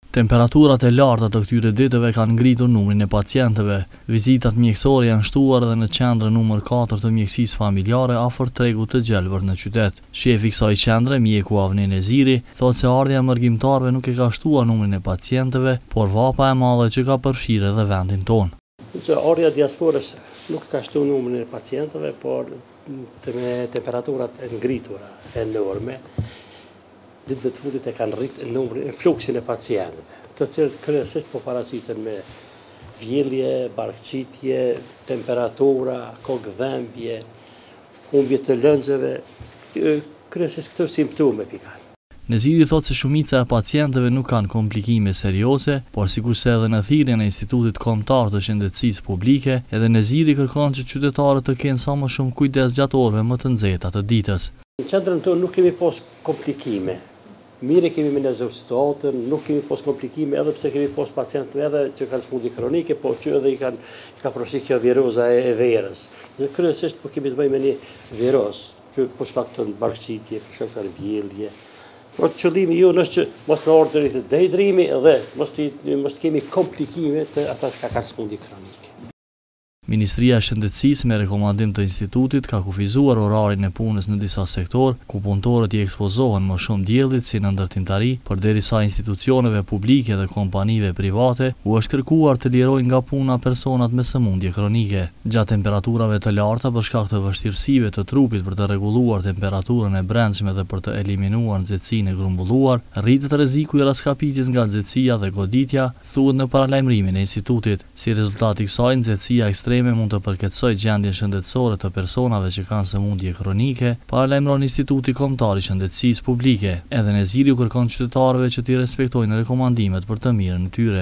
Temperaturat e larta të këtyre ditëve kanë ngritur numrin e pacientëve. Vizitat mjekësore janë shtuar edhe në qendrën numër 4 të mjekësisë familjare afër tregut të Gjelbër në qytet. Shefi i kësaj qendre, mjeku Avni Neziri, thotë se ardhja e mërgjimtarëve nuk e ka shtuar numrin e pacientëve, por vapa e madhe që ka përfshirë edhe vendin tonë. Ardhja diasporës nuk ka shtuar numrin e pacientëve, por me temperaturat e ngritura enorme, ditëve të fundit e kanë rritë numrin e fluksin e pacientëve, të cilët kryesisht po paraqiten me vjellje, barkëqitje, temperatura, kokëdhëmbje, humbje të lënxeve, kryesisht këto simptome pikane. Neziri thotë se shumica e pacientëve nuk kanë komplikime serioze, por sikurse edhe në thirrjen e Institutit Kombëtar të Shëndetësisë Publike, edhe Neziri kërkon që qytetarët të kenë sa më shumë kujdes gjatë orëve më të nxehta të ditës. Në qendrën tonë nuk kemi pas komplikime. Mirë kemi menaxhuar situatën, nuk kemi pas komplikime, edhe pse kemi pas pacientë edhe që kanë smundje kronike, po që edhe ka përfshirë kjo viroza e verës. Kryesisht po kemi të bëjmë me një virus që po shkakton barkëqitje, po shkakton vjellje. Por qëllimi ju është që mos në ardhë të dehidrimi dhe mos të kemi komplikime të ata që kanë smundje kronike. Ministria e Shëndetësisë me rekomandim të institutit ka kufizuar orarin e punës në disa sektor ku punëtorët i ekspozohen më shumë diellit si në ndërtimtari, përderisa institucioneve publike dhe kompanive private u është kërkuar të lirojnë nga puna personat me sëmundje kronike. Gjatë temperaturave të larta për shkak të vështirësive të trupit për të rregulluar temperaturën e brendshme dhe për të eliminuar nxehtësinë e grumbulluar, rritet rreziku i raskapitjes nga nxehtësia dhe goditja, thuhet në paralajmërimin e institutit. Si rezultat i kësaj, nxehtësia ekstreme mund të përkeçojë gjendjen shëndetësore të personave që kanë sëmundje kronike, paralajmëron Instituti Kombëtar i Shëndetësisë Publike. Edhe Neziri u kërkon qytetarëve që të respektojnë rekomandimet për të mirën e tyre.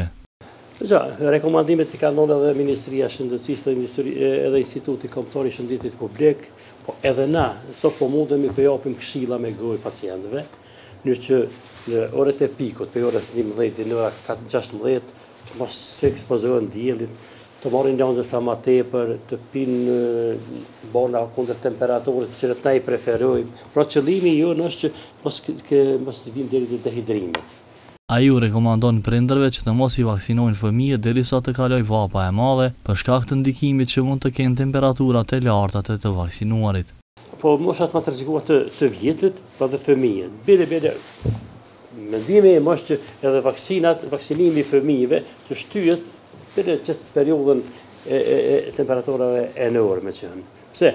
Rekomandimet i kanë dhënë edhe Ministria e Shëndetësisë edhe Instituti Kombëtar i Shëndetësisë Publike, po edhe na, sot po mundemi të japim këshilla me gojë pacientëve, në që në orët e pikut, për orës 11 deri në orën 16, të mos se ekspozohen diellit, të marrin lëngë sa më tepër, të pinë bona kundër temperaturës që ne i preferojmë. Pra qëllimi jonë është që mos të vinë deri te dehidrimit. Ai u rekomandon prindërve që të mos i vaksinojnë fëmijët derisa të kalojë vapa e madhe për shkak të ndikimit që mund të kenë temperaturat e larta të vaksinuarit. Po moshat më të rrezikuara të vjetrit, pa dhe fëmijët. Bile mendimi im është që edhe vaksinimi i fëmijëve të shtyhet për qëtë periudhën e temperaturave enorme që janë. Pse,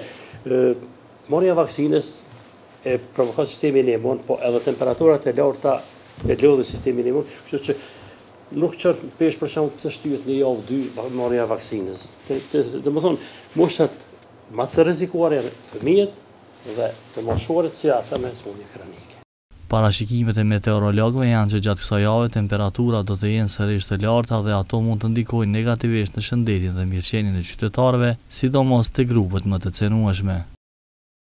marrja vaksinës e provokon sistemin imun, po edhe temperaturat e larta e lodhin sistemin imun, kështu që nuk qërë pesh për shembull pse shtyhet në javë 2 marrja vaksinës. Domethënë, moshat më të rrezikuara janë fëmijët dhe të moshuarit si ata me sëmundje kronike. Parashikimet e meteorologëve janë që gjatë kësaj jave temperaturat do të jenë sërish të larta dhe ato mund të ndikojnë negativisht në shëndetin dhe mirëqenien e qytetarëve, sidomos te grupet më të cenueshme.